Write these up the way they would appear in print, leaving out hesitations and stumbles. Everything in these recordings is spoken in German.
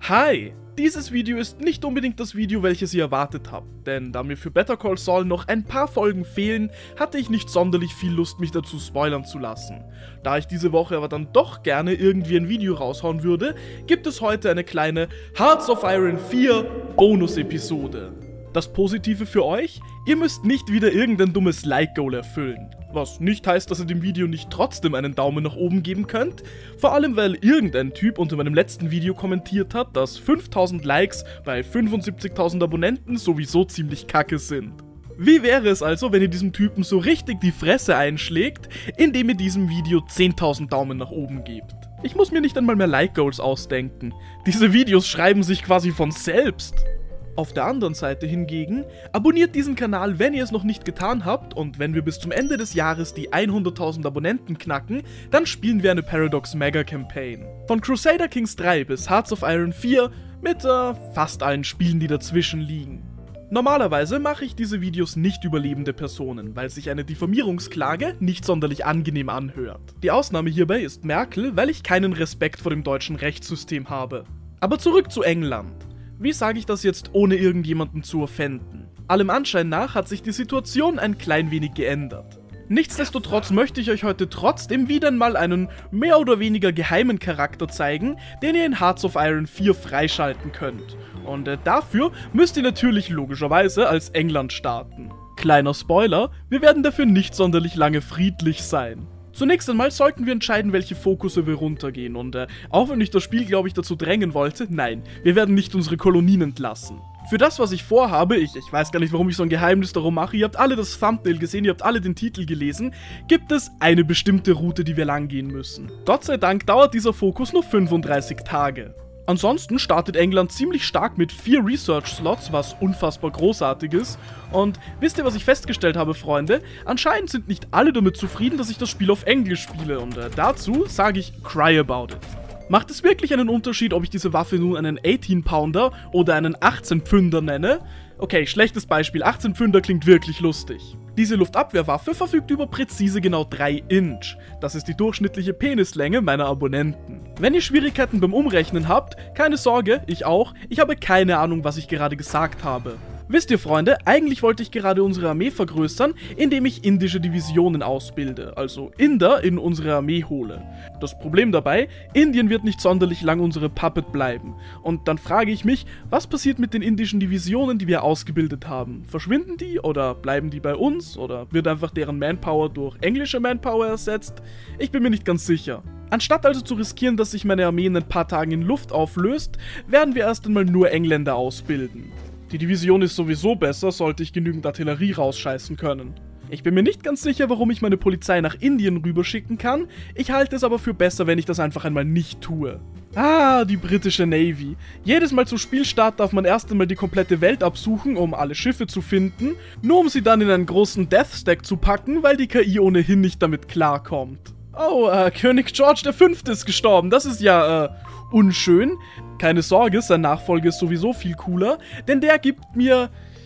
Hi! Dieses Video ist nicht unbedingt das Video, welches ihr erwartet habt, denn da mir für Better Call Saul noch ein paar Folgen fehlen, hatte ich nicht sonderlich viel Lust, mich dazu spoilern zu lassen. Da ich diese Woche aber dann doch gerne irgendwie ein Video raushauen würde, gibt es heute eine kleine Hearts of Iron 4 Bonus-Episode. Das Positive für euch? Ihr müsst nicht wieder irgendein dummes Like-Goal erfüllen. Was nicht heißt, dass ihr dem Video nicht trotzdem einen Daumen nach oben geben könnt. Vor allem, weil irgendein Typ unter meinem letzten Video kommentiert hat, dass 5000 Likes bei 75.000 Abonnenten sowieso ziemlich kacke sind. Wie wäre es also, wenn ihr diesem Typen so richtig die Fresse einschlägt, indem ihr diesem Video 10.000 Daumen nach oben gebt? Ich muss mir nicht einmal mehr Like-Goals ausdenken. Diese Videos schreiben sich quasi von selbst. Auf der anderen Seite hingegen, abonniert diesen Kanal, wenn ihr es noch nicht getan habt, und wenn wir bis zum Ende des Jahres die 100.000 Abonnenten knacken, dann spielen wir eine Paradox Mega Campaign. Von Crusader Kings 3 bis Hearts of Iron 4 mit fast allen Spielen, die dazwischen liegen. Normalerweise mache ich diese Videos nicht über lebende Personen, weil sich eine Diffamierungsklage nicht sonderlich angenehm anhört. Die Ausnahme hierbei ist Merkel, weil ich keinen Respekt vor dem deutschen Rechtssystem habe. Aber zurück zu England. Wie sage ich das jetzt, ohne irgendjemanden zu offenden? Allem Anschein nach hat sich die Situation ein klein wenig geändert. Nichtsdestotrotz möchte ich euch heute trotzdem wieder einmal einen mehr oder weniger geheimen Charakter zeigen, den ihr in Hearts of Iron 4 freischalten könnt. Und dafür müsst ihr natürlich logischerweise als England starten. Kleiner Spoiler, wir werden dafür nicht sonderlich lange friedlich sein. Zunächst einmal sollten wir entscheiden, welche Fokusse wir runtergehen, und auch wenn ich das Spiel, glaube ich, dazu drängen wollte, nein, wir werden nicht unsere Kolonien entlassen. Für das, was ich vorhabe, ich weiß gar nicht, warum ich so ein Geheimnis darum mache, ihr habt alle das Thumbnail gesehen, ihr habt alle den Titel gelesen, gibt es eine bestimmte Route, die wir lang gehen müssen. Gott sei Dank dauert dieser Fokus nur 35 Tage. Ansonsten startet England ziemlich stark mit 4 Research-Slots, was unfassbar großartig ist. Und wisst ihr, was ich festgestellt habe, Freunde? Anscheinend sind nicht alle damit zufrieden, dass ich das Spiel auf Englisch spiele, und dazu sage ich cry about it. Macht es wirklich einen Unterschied, ob ich diese Waffe nun einen 18-Pounder oder einen 18-Pfünder nenne? Okay, schlechtes Beispiel, 18 Pfünder klingt wirklich lustig. Diese Luftabwehrwaffe verfügt über präzise genau 3 Inch. Das ist die durchschnittliche Penislänge meiner Abonnenten. Wenn ihr Schwierigkeiten beim Umrechnen habt, keine Sorge, ich auch, ich habe keine Ahnung, was ich gerade gesagt habe. Wisst ihr, Freunde, eigentlich wollte ich gerade unsere Armee vergrößern, indem ich indische Divisionen ausbilde, also Inder in unsere Armee hole. Das Problem dabei, Indien wird nicht sonderlich lang unsere Puppet bleiben. Und dann frage ich mich, was passiert mit den indischen Divisionen, die wir ausgebildet haben? Verschwinden die oder bleiben die bei uns oder wird einfach deren Manpower durch englische Manpower ersetzt? Ich bin mir nicht ganz sicher. Anstatt also zu riskieren, dass sich meine Armee in ein paar Tagen in Luft auflöst, werden wir erst einmal nur Engländer ausbilden. Die Division ist sowieso besser, sollte ich genügend Artillerie rausscheißen können. Ich bin mir nicht ganz sicher, warum ich meine Polizei nach Indien rüberschicken kann, ich halte es aber für besser, wenn ich das einfach einmal nicht tue. Ah, die britische Navy. Jedes Mal zu Spielstart darf man erst einmal die komplette Welt absuchen, um alle Schiffe zu finden, nur um sie dann in einen großen Death Stack zu packen, weil die KI ohnehin nicht damit klarkommt. Oh, König George V. ist gestorben, das ist ja, unschön. Keine Sorge, sein Nachfolger ist sowieso viel cooler, denn der gibt mir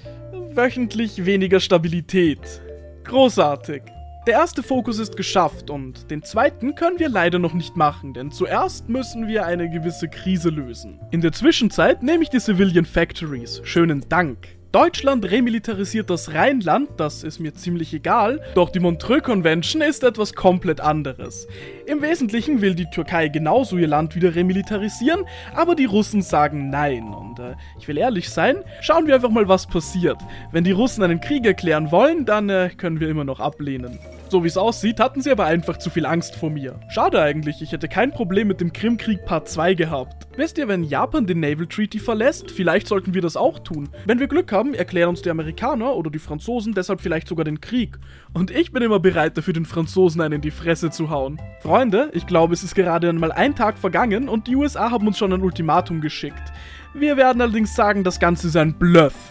wöchentlich weniger Stabilität. Großartig. Der erste Fokus ist geschafft und den zweiten können wir leider noch nicht machen, denn zuerst müssen wir eine gewisse Krise lösen. In der Zwischenzeit nehme ich die Civilian Factories. Schönen Dank. Deutschland remilitarisiert das Rheinland, das ist mir ziemlich egal, doch die Montreux Convention ist etwas komplett anderes. Im Wesentlichen will die Türkei genauso ihr Land wieder remilitarisieren, aber die Russen sagen nein. Und ich will ehrlich sein, schauen wir einfach mal, was passiert. Wenn die Russen einen Krieg erklären wollen, dann können wir immer noch ablehnen. So wie es aussieht, hatten sie aber einfach zu viel Angst vor mir. Schade eigentlich, ich hätte kein Problem mit dem Krimkrieg Part 2 gehabt. Wisst ihr, wenn Japan den Naval Treaty verlässt, vielleicht sollten wir das auch tun. Wenn wir Glück haben, erklären uns die Amerikaner oder die Franzosen deshalb vielleicht sogar den Krieg. Und ich bin immer bereit dafür, den Franzosen einen in die Fresse zu hauen. Freunde, ich glaube, es ist gerade einmal ein Tag vergangen und die USA haben uns schon ein Ultimatum geschickt. Wir werden allerdings sagen, das Ganze ist ein Bluff.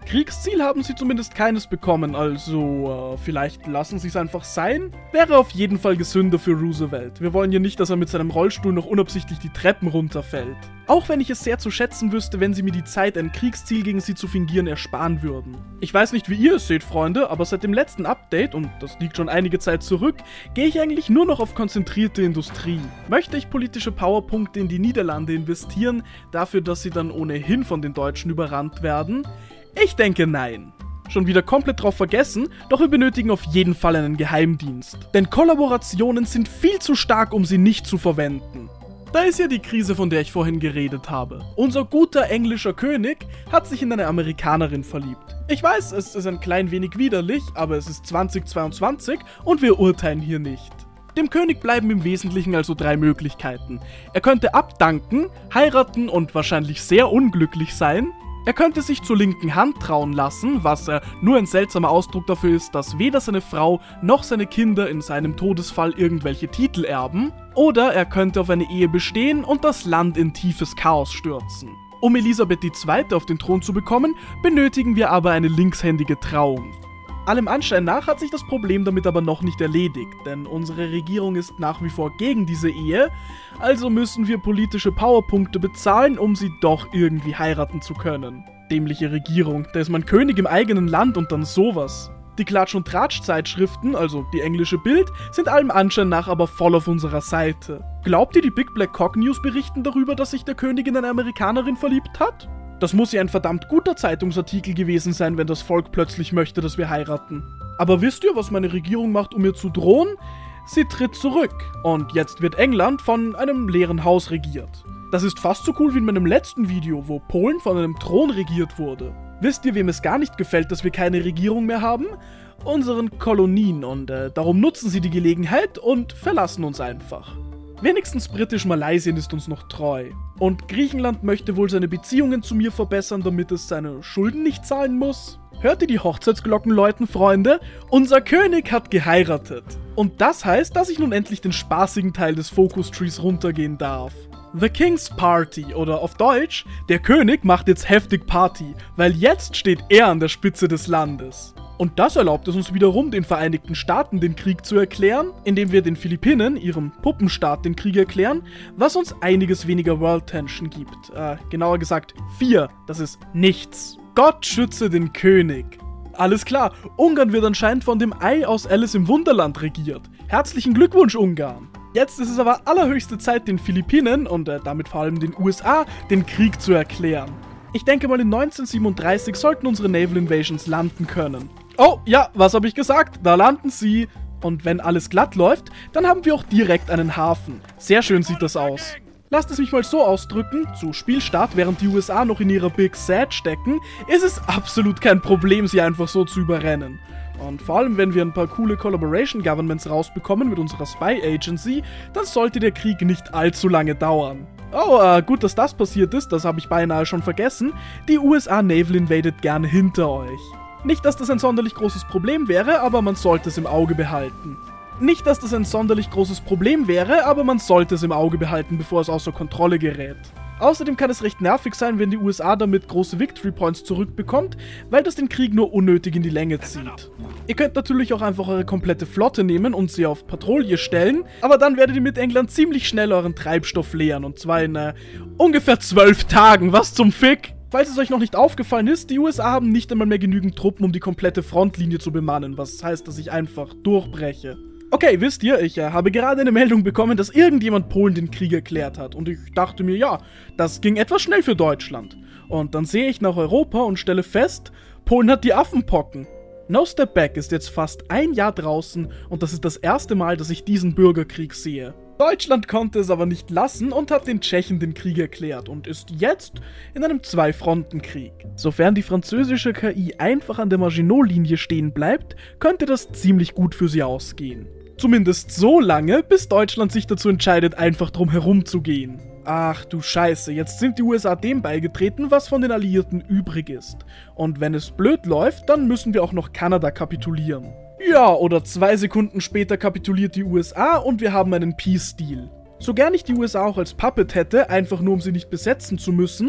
Kriegsziel haben sie zumindest keines bekommen, also vielleicht lassen sie es einfach sein? Wäre auf jeden Fall gesünder für Roosevelt. Wir wollen ja nicht, dass er mit seinem Rollstuhl noch unabsichtlich die Treppen runterfällt. Auch wenn ich es sehr zu schätzen wüsste, wenn sie mir die Zeit, ein Kriegsziel gegen sie zu fingieren, ersparen würden. Ich weiß nicht, wie ihr es seht, Freunde, aber seit dem letzten Update, und das liegt schon einige Zeit zurück, gehe ich eigentlich nur noch auf konzentrierte Industrie. Möchte ich politische Powerpunkte in die Niederlande investieren, dafür, dass sie dann ohnehin von den Deutschen überrannt werden? Ich denke nein. Schon wieder komplett drauf vergessen, doch wir benötigen auf jeden Fall einen Geheimdienst. Denn Kollaborationen sind viel zu stark, um sie nicht zu verwenden. Da ist ja die Krise, von der ich vorhin geredet habe. Unser guter englischer König hat sich in eine Amerikanerin verliebt. Ich weiß, es ist ein klein wenig widerlich, aber es ist 2022 und wir urteilen hier nicht. Dem König bleiben im Wesentlichen also 3 Möglichkeiten. Er könnte abdanken, heiraten und wahrscheinlich sehr unglücklich sein. Er könnte sich zur linken Hand trauen lassen, was nur ein seltsamer Ausdruck dafür ist, dass weder seine Frau noch seine Kinder in seinem Todesfall irgendwelche Titel erben. Oder er könnte auf eine Ehe bestehen und das Land in tiefes Chaos stürzen. Um Elisabeth II. Auf den Thron zu bekommen, benötigen wir aber eine linkshändige Trauung. Allem Anschein nach hat sich das Problem damit aber noch nicht erledigt, denn unsere Regierung ist nach wie vor gegen diese Ehe, also müssen wir politische Powerpunkte bezahlen, um sie doch irgendwie heiraten zu können. Dämliche Regierung, da ist man König im eigenen Land und dann sowas. Die Klatsch- und Tratsch-Zeitschriften, also die englische Bild, sind allem Anschein nach aber voll auf unserer Seite. Glaubt ihr, die Big Black Cock News berichten darüber, dass sich der König in eine Amerikanerin verliebt hat? Das muss ja ein verdammt guter Zeitungsartikel gewesen sein, wenn das Volk plötzlich möchte, dass wir heiraten. Aber wisst ihr, was meine Regierung macht, um mir zu drohen? Sie tritt zurück. Und jetzt wird England von einem leeren Haus regiert. Das ist fast so cool wie in meinem letzten Video, wo Polen von einem Thron regiert wurde. Wisst ihr, wem es gar nicht gefällt, dass wir keine Regierung mehr haben? Unseren Kolonien, und darum nutzen sie die Gelegenheit und verlassen uns einfach. Wenigstens Britisch-Malaysien ist uns noch treu. Und Griechenland möchte wohl seine Beziehungen zu mir verbessern, damit es seine Schulden nicht zahlen muss. Hört ihr die Hochzeitsglocken läuten, Freunde? Unser König hat geheiratet. Und das heißt, dass ich nun endlich den spaßigen Teil des Focus Trees runtergehen darf. The King's Party, oder auf Deutsch, der König macht jetzt heftig Party, weil jetzt steht er an der Spitze des Landes. Und das erlaubt es uns wiederum, den Vereinigten Staaten den Krieg zu erklären, indem wir den Philippinen, ihrem Puppenstaat, den Krieg erklären, was uns einiges weniger World Tension gibt. Genauer gesagt 4, das ist nichts. Gott schütze den König. Alles klar, Ungarn wird anscheinend von dem Ei aus Alice im Wunderland regiert. Herzlichen Glückwunsch, Ungarn! Jetzt ist es aber allerhöchste Zeit, den Philippinen und damit vor allem den USA den Krieg zu erklären. Ich denke mal, in 1937 sollten unsere Naval Invasions landen können. Oh, ja, was habe ich gesagt? Da landen sie. Und wenn alles glatt läuft, dann haben wir auch direkt einen Hafen. Sehr schön sieht das aus. Lasst es mich mal so ausdrücken, zu Spielstart, während die USA noch in ihrer Big Sad stecken, ist es absolut kein Problem, sie einfach so zu überrennen. Und vor allem, wenn wir ein paar coole Collaboration Governments rausbekommen mit unserer Spy Agency, dann sollte der Krieg nicht allzu lange dauern. Oh, gut, dass das passiert ist, das habe ich beinahe schon vergessen. Die USA Naval invaded gerne hinter euch. Nicht, dass das ein sonderlich großes Problem wäre, aber man sollte es im Auge behalten. Nicht, dass das ein sonderlich großes Problem wäre, aber man sollte es im Auge behalten, bevor es außer Kontrolle gerät. Außerdem kann es recht nervig sein, wenn die USA damit große Victory Points zurückbekommt, weil das den Krieg nur unnötig in die Länge zieht. Ihr könnt natürlich auch einfach eure komplette Flotte nehmen und sie auf Patrouille stellen, aber dann werdet ihr mit England ziemlich schnell euren Treibstoff leeren, und zwar in ungefähr 12 Tagen, was zum Fick? Falls es euch noch nicht aufgefallen ist, die USA haben nicht einmal mehr genügend Truppen, um die komplette Frontlinie zu bemannen, was heißt, dass ich einfach durchbreche. Okay, wisst ihr, ich habe gerade eine Meldung bekommen, dass irgendjemand Polen den Krieg erklärt hat. Und ich dachte mir, ja, das ging etwas schnell für Deutschland. Und dann sehe ich nach Europa und stelle fest, Polen hat die Affenpocken. No Step Back ist jetzt fast ein Jahr draußen und das ist das erste Mal, dass ich diesen Bürgerkrieg sehe. Deutschland konnte es aber nicht lassen und hat den Tschechen den Krieg erklärt und ist jetzt in einem Zwei-Fronten-Krieg. Sofern die französische KI einfach an der Maginot-Linie stehen bleibt, könnte das ziemlich gut für sie ausgehen. Zumindest so lange, bis Deutschland sich dazu entscheidet, einfach drum herum zu gehen. Ach du Scheiße, jetzt sind die USA dem beigetreten, was von den Alliierten übrig ist. Und wenn es blöd läuft, dann müssen wir auch noch Kanada kapitulieren. Ja, oder 2 Sekunden später kapituliert die USA und wir haben einen Peace-Deal. So gern ich die USA auch als Puppet hätte, einfach nur um sie nicht besetzen zu müssen,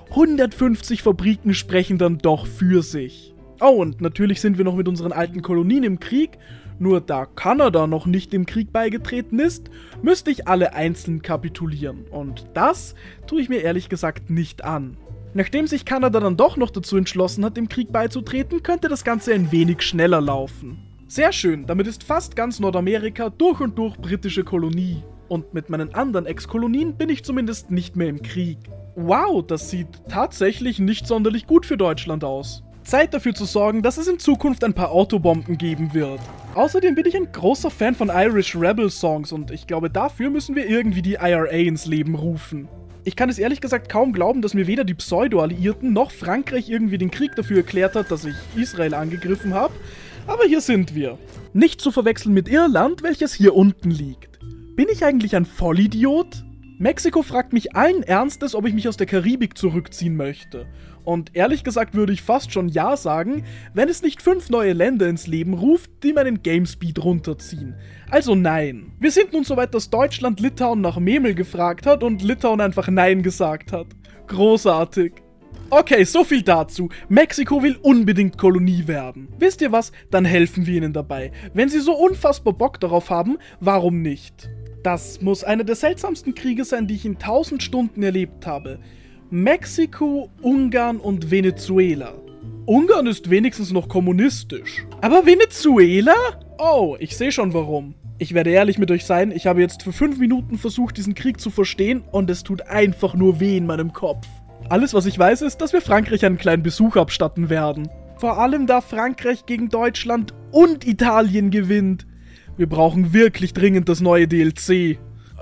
150 Fabriken sprechen dann doch für sich. Oh, und natürlich sind wir noch mit unseren alten Kolonien im Krieg. Nur da Kanada noch nicht dem Krieg beigetreten ist, müsste ich alle einzeln kapitulieren. Und das tue ich mir ehrlich gesagt nicht an. Nachdem sich Kanada dann doch noch dazu entschlossen hat, dem Krieg beizutreten, könnte das Ganze ein wenig schneller laufen. Sehr schön, damit ist fast ganz Nordamerika durch und durch britische Kolonie. Und mit meinen anderen Ex-Kolonien bin ich zumindest nicht mehr im Krieg. Wow, das sieht tatsächlich nicht sonderlich gut für Deutschland aus. Zeit dafür zu sorgen, dass es in Zukunft ein paar Autobomben geben wird. Außerdem bin ich ein großer Fan von Irish Rebel Songs und ich glaube, dafür müssen wir irgendwie die IRA ins Leben rufen. Ich kann es ehrlich gesagt kaum glauben, dass mir weder die Pseudo-Alliierten noch Frankreich irgendwie den Krieg dafür erklärt hat, dass ich Israel angegriffen habe, aber hier sind wir. Nicht zu verwechseln mit Irland, welches hier unten liegt. Bin ich eigentlich ein Vollidiot? Mexiko fragt mich allen Ernstes, ob ich mich aus der Karibik zurückziehen möchte. Und ehrlich gesagt würde ich fast schon ja sagen, wenn es nicht 5 neue Länder ins Leben ruft, die meinen Gamespeed runterziehen. Also nein. Wir sind nun soweit, dass Deutschland Litauen nach Memel gefragt hat und Litauen einfach Nein gesagt hat. Großartig. Okay, so viel dazu. Mexiko will unbedingt Kolonie werden. Wisst ihr was? Dann helfen wir ihnen dabei. Wenn sie so unfassbar Bock darauf haben, warum nicht? Das muss einer der seltsamsten Kriege sein, die ich in 1000 Stunden erlebt habe. Mexiko, Ungarn und Venezuela. Ungarn ist wenigstens noch kommunistisch. Aber Venezuela? Oh, ich sehe schon warum. Ich werde ehrlich mit euch sein, ich habe jetzt für 5 Minuten versucht, diesen Krieg zu verstehen und es tut einfach nur weh in meinem Kopf. Alles, was ich weiß, ist, dass wir Frankreich einen kleinen Besuch abstatten werden. Vor allem, da Frankreich gegen Deutschland und Italien gewinnt. Wir brauchen wirklich dringend das neue DLC.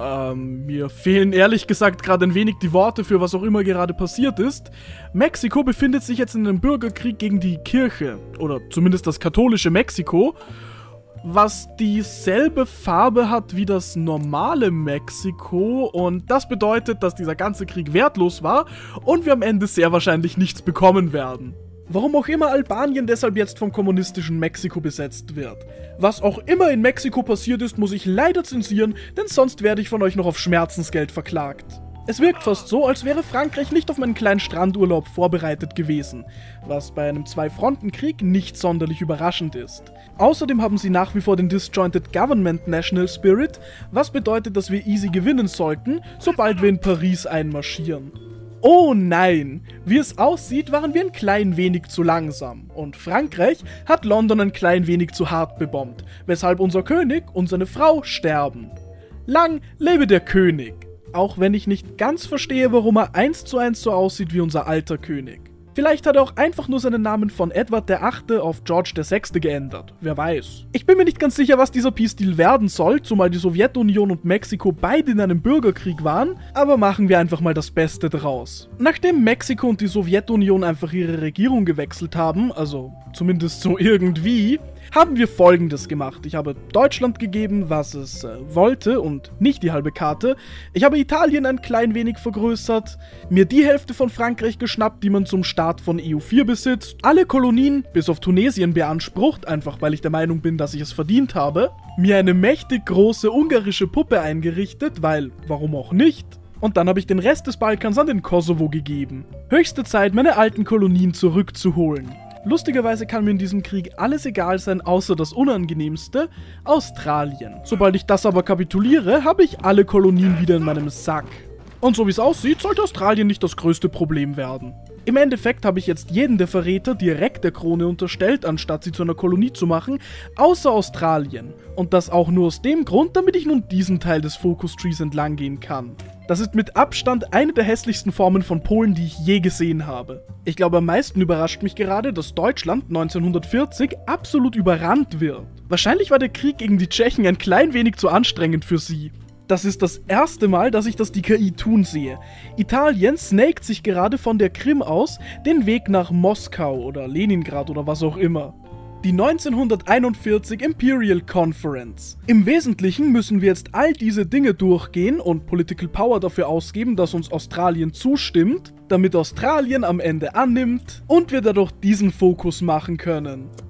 Mir fehlen ehrlich gesagt gerade ein wenig die Worte für was auch immer gerade passiert ist. Mexiko befindet sich jetzt in einem Bürgerkrieg gegen die Kirche, oder zumindest das katholische Mexiko, was dieselbe Farbe hat wie das normale Mexiko und das bedeutet, dass dieser ganze Krieg wertlos war und wir am Ende sehr wahrscheinlich nichts bekommen werden. Warum auch immer Albanien deshalb jetzt vom kommunistischen Mexiko besetzt wird. Was auch immer in Mexiko passiert ist, muss ich leider zensieren, denn sonst werde ich von euch noch auf Schmerzensgeld verklagt. Es wirkt fast so, als wäre Frankreich nicht auf meinen kleinen Strandurlaub vorbereitet gewesen, was bei einem Zwei-Fronten-Krieg nicht sonderlich überraschend ist. Außerdem haben sie nach wie vor den Disjointed Government National Spirit, was bedeutet, dass wir easy gewinnen sollten, sobald wir in Paris einmarschieren. Oh nein! Wie es aussieht, waren wir ein klein wenig zu langsam und Frankreich hat London ein klein wenig zu hart bebombt, weshalb unser König und seine Frau sterben. Lang lebe der König! Auch wenn ich nicht ganz verstehe, warum er 1:1 so aussieht wie unser alter König. Vielleicht hat er auch einfach nur seinen Namen von Edward VIII. Auf George VI. Geändert. Wer weiß. Ich bin mir nicht ganz sicher, was dieser Peace-Deal werden soll, zumal die Sowjetunion und Mexiko beide in einem Bürgerkrieg waren, aber machen wir einfach mal das Beste draus. Nachdem Mexiko und die Sowjetunion einfach ihre Regierung gewechselt haben, also zumindest so irgendwie, haben wir Folgendes gemacht. Ich habe Deutschland gegeben, was es wollte und nicht die halbe Karte. Ich habe Italien ein klein wenig vergrößert, mir die Hälfte von Frankreich geschnappt, die man zum Start von EU4 besitzt, alle Kolonien bis auf Tunesien beansprucht, einfach weil ich der Meinung bin, dass ich es verdient habe, mir eine mächtig große ungarische Puppe eingerichtet, weil, warum auch nicht? Und dann habe ich den Rest des Balkans an den Kosovo gegeben. Höchste Zeit, meine alten Kolonien zurückzuholen. Lustigerweise kann mir in diesem Krieg alles egal sein, außer das Unangenehmste, Australien. Sobald ich das aber kapituliere, habe ich alle Kolonien wieder in meinem Sack. Und so wie es aussieht, sollte Australien nicht das größte Problem werden. Im Endeffekt habe ich jetzt jeden der Verräter direkt der Krone unterstellt, anstatt sie zu einer Kolonie zu machen, außer Australien. Und das auch nur aus dem Grund, damit ich nun diesen Teil des Focus Trees entlang gehen kann. Das ist mit Abstand eine der hässlichsten Formen von Polen, die ich je gesehen habe. Ich glaube, am meisten überrascht mich gerade, dass Deutschland 1940 absolut überrannt wird. Wahrscheinlich war der Krieg gegen die Tschechen ein klein wenig zu anstrengend für sie. Das ist das erste Mal, dass ich das die KI tun sehe. Italien snakt sich gerade von der Krim aus den Weg nach Moskau oder Leningrad oder was auch immer. Die 1941 Imperial Conference. Im Wesentlichen müssen wir jetzt all diese Dinge durchgehen und Political Power dafür ausgeben, dass uns Australien zustimmt, damit Australien am Ende annimmt und wir dadurch diesen Fokus machen können.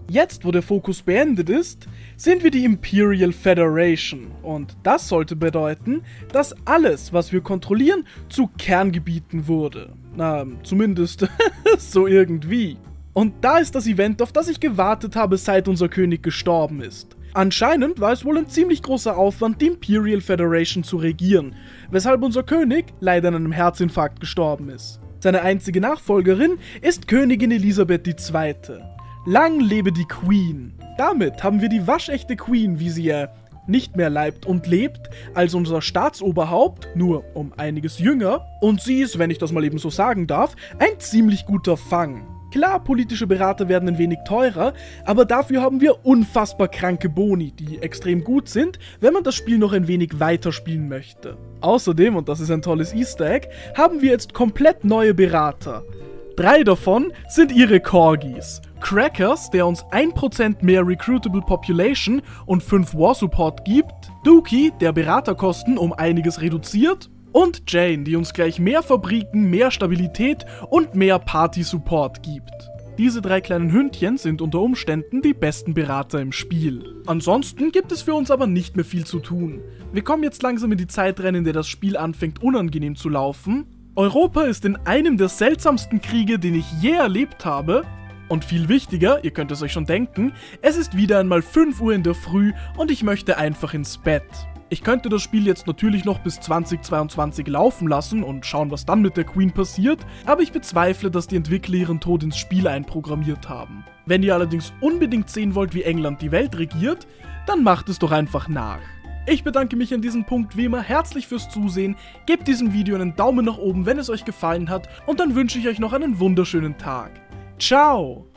Jetzt, wo der Fokus beendet ist, sind wir die Imperial Federation und das sollte bedeuten, dass alles, was wir kontrollieren, zu Kerngebieten wurde. Na, zumindest so irgendwie. Und da ist das Event, auf das ich gewartet habe, seit unser König gestorben ist. Anscheinend war es wohl ein ziemlich großer Aufwand, die Imperial Federation zu regieren, weshalb unser König leider an einem Herzinfarkt gestorben ist. Seine einzige Nachfolgerin ist Königin Elisabeth II. Lang lebe die Queen! Damit haben wir die waschechte Queen, wie sie ja nicht mehr leibt und lebt, als unser Staatsoberhaupt, nur um einiges jünger, und sie ist, wenn ich das mal eben so sagen darf, ein ziemlich guter Fang. Klar, politische Berater werden ein wenig teurer, aber dafür haben wir unfassbar kranke Boni, die extrem gut sind, wenn man das Spiel noch ein wenig weiterspielen möchte. Außerdem, und das ist ein tolles Easter Egg, haben wir jetzt komplett neue Berater. 3 davon sind ihre Corgis. Crackers, der uns 1% mehr Recruitable Population und 5 War Support gibt, Dookie, der Beraterkosten um einiges reduziert, und Jane, die uns gleich mehr Fabriken, mehr Stabilität und mehr Party-Support gibt. Diese 3 kleinen Hündchen sind unter Umständen die besten Berater im Spiel. Ansonsten gibt es für uns aber nicht mehr viel zu tun. Wir kommen jetzt langsam in die Zeit rein, in der das Spiel anfängt unangenehm zu laufen. Europa ist in einem der seltsamsten Kriege, den ich je erlebt habe. Und viel wichtiger, ihr könnt es euch schon denken, es ist wieder einmal 5 Uhr in der Früh und ich möchte einfach ins Bett. Ich könnte das Spiel jetzt natürlich noch bis 2022 laufen lassen und schauen, was dann mit der Queen passiert, aber ich bezweifle, dass die Entwickler ihren Tod ins Spiel einprogrammiert haben. Wenn ihr allerdings unbedingt sehen wollt, wie England die Welt regiert, dann macht es doch einfach nach. Ich bedanke mich an diesem Punkt wie immer herzlich fürs Zusehen, gebt diesem Video einen Daumen nach oben, wenn es euch gefallen hat, und dann wünsche ich euch noch einen wunderschönen Tag. Ciao!